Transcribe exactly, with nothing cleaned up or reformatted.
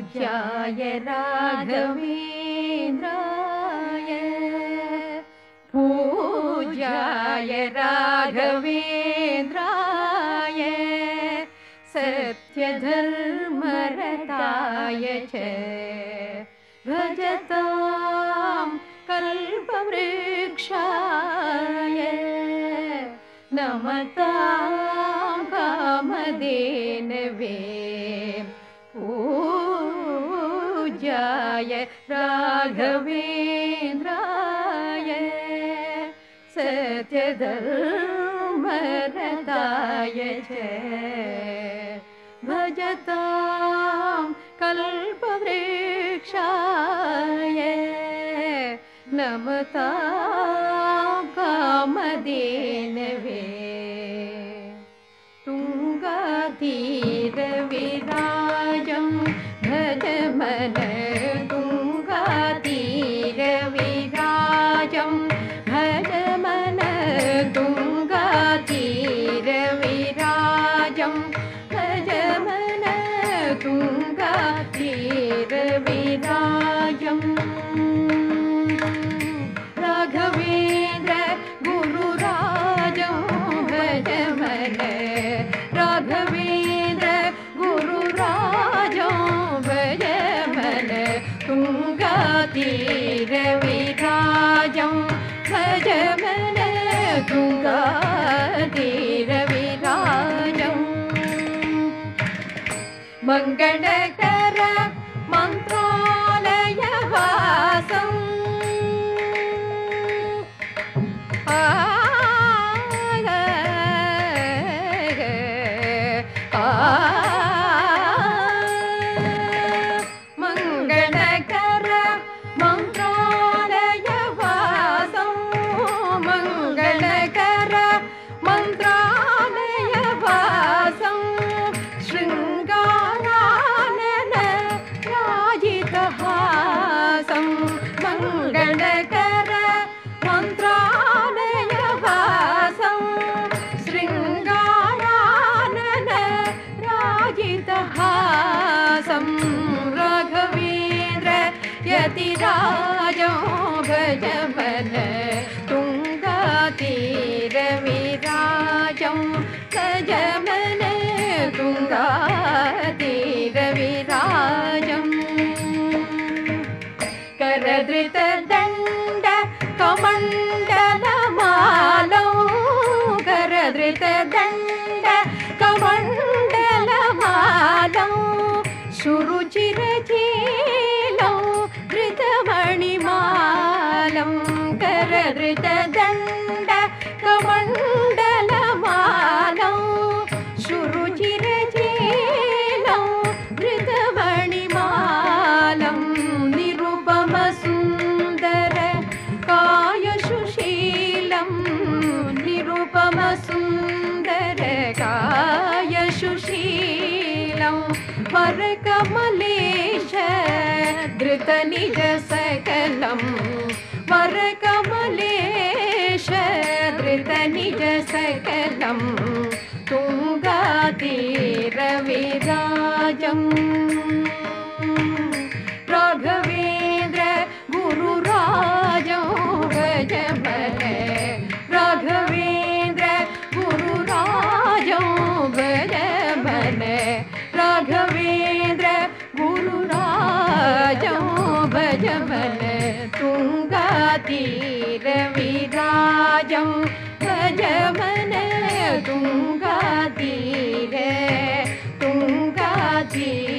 पूज्याय राघवेन्द्राय पूज्याय राघवेन्द्राय सत्यधर्मरताय च भजतां कल्पवृक्षाय नमतां कामधेनवे पूज्याय राघवेन्द्राय सत्यधर्मरताय च भजतां कल्पवृक्षाय नमतां कामधेनवे तुङ्गातीरविराजं भजमन तुङ्गातीरविराजं भजमन तुङ्गातीरविराजं भजमन तुङ्गातीरविराजं राघवेन्द्र गुरुराजं भजमन राघवेन्द्र गुरुराजं भजमन तुङ्गातीरविराजं भजमन तुङ्गातीरविराजं मङ्गलकर मन्त्रालयवासं मङ्गलकर मन्त्रालयवासं मङ्गलकर मन्त्रालयवासं शृङ्गारानन राजितहासं मङ्गलकर मन्त्रालयवासं शृङ्गारानन राजितहासं राघवेन्द्र यतिराजं भजमन तुङ्गातीरविराजं भजमन तुङ्गातीरविराजं करधृतदण्ड कमण्डलमालौ करधृतदण्ड कमण्डलमालौ सुरुचिरचीलौ धृतमणिमालं करधृतदण्ड कमण्डलमालौ सुरुचिरचीलौ धृतमणिमालं निरुपमसुन्दर कायसुशीलं निरुपमसुन्दर कायसुशीलं वरकमलेश धृतनिजसकलं वरकमलेश धृतनिजसकलं तुङ्गातीरविराजं राघवेन्द्र गुरुराजं भजमन राघवेन्द्र गुरुराजं भजमन राघवेन्द्र गुरुराजं भजमन तुङ्गातीरविराजं भजमन तुङ्गातीर तुङ्गातीर